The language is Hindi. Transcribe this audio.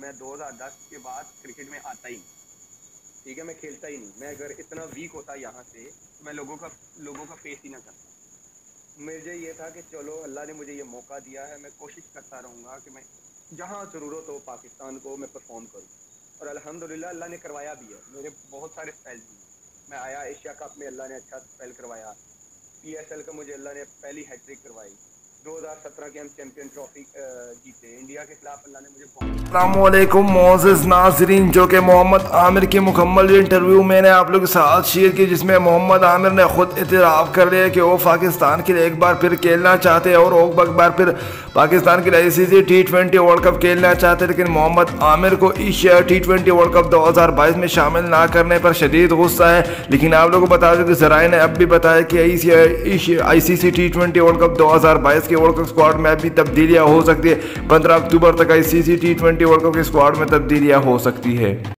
मैं 2010 के बाद क्रिकेट में आता ही नहीं, ठीक है, मैं खेलता ही नहीं। मैं अगर इतना वीक होता यहाँ से तो मैं लोगों का फेस ही ना करता। मुझे ये था कि चलो अल्लाह ने मुझे ये मौका दिया है, मैं कोशिश करता रहूँगा कि मैं जहाँ ज़रूरत हो पाकिस्तान को मैं परफॉर्म करूँ, और अल्हम्दुलिल्लाह अल्लाह ने करवाया भी है। मेरे बहुत सारे स्पेल भी, मैं आया एशिया कप में, अल्लाह ने अच्छा स्पेल करवाया। पीएसएल का मुझे अल्लाह ने पहली हैट्रिक करवाई। 2017 के हम चैंपियन ट्रॉफी जीते इंडिया के खिलाफ, अल्लाह ने मुझे अस्सलामुअलैकुम मोअज़्ज़ज़ नाज़रीन, जो कि मोहम्मद आमिर की मुकम्मल इंटरव्यू मैंने आप लोगों के साथ शेयर की, जिसमें मोहम्मद आमिर ने खुद इतराफ़ कर लिया कि वो पाकिस्तान के लिए एक बार फिर खेलना चाहते हैं और एक बार फिर पाकिस्तान के लिए आईसीसी T20 वर्ल्ड कप खेलना चाहते हैं। लेकिन मोहम्मद आमिर को इस T20 वर्ल्ड कप 2022 में शामिल ना करने पर शदीद गुस्सा है। लेकिन आप लोगों को बता दें कि ज़राए ने अब भी बताया कि आईसीसी T20 वर्ल्ड कप 2022 के वर्ल्ड कप स्क्वाड में अभी तब्दीलियाँ हो सकती है। 15 अक्टूबर तक आईसीसी T20 वर्ल्ड कप के स्क्वाड में तब्दीलियाँ हो सकती है।